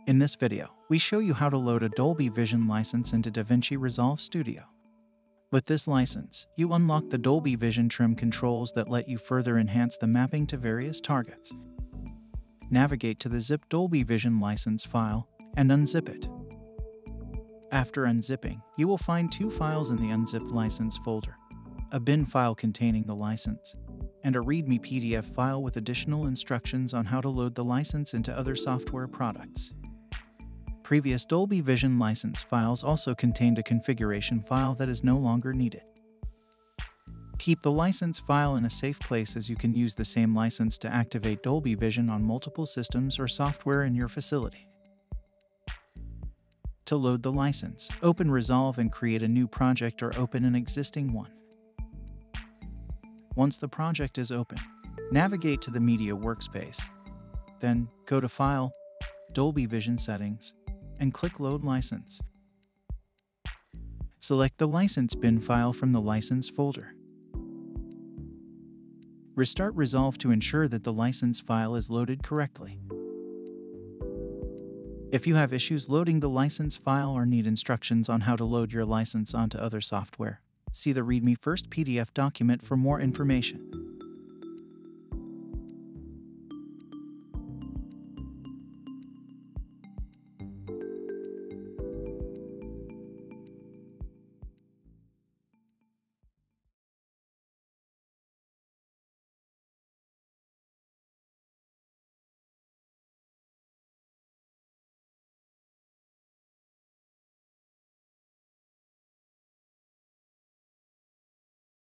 In this video, we show you how to load a Dolby Vision license into DaVinci Resolve Studio. With this license, you unlock the Dolby Vision trim controls that let you further enhance the mapping to various targets. Navigate to the zip Dolby Vision license file and unzip it. After unzipping, you will find two files in the unzipped license folder: a bin file containing the license, and a README PDF file with additional instructions on how to load the license into other software products. Previous Dolby Vision license files also contained a configuration file that is no longer needed. Keep the license file in a safe place, as you can use the same license to activate Dolby Vision on multiple systems or software in your facility. To load the license, open Resolve and create a new project or open an existing one. Once the project is open, navigate to the Media workspace. Then go to File, Dolby Vision Settings, and click Load License. Select the license bin file from the license folder. Restart Resolve to ensure that the license file is loaded correctly. If you have issues loading the license file or need instructions on how to load your license onto other software, see the README First PDF document for more information.